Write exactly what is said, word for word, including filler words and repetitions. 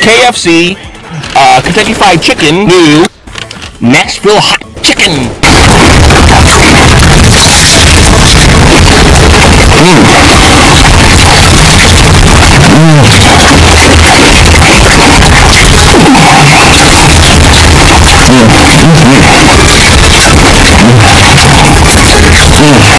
K F C, uh, Kentucky Fried Chicken, new Nashville Hot Chicken. Mm.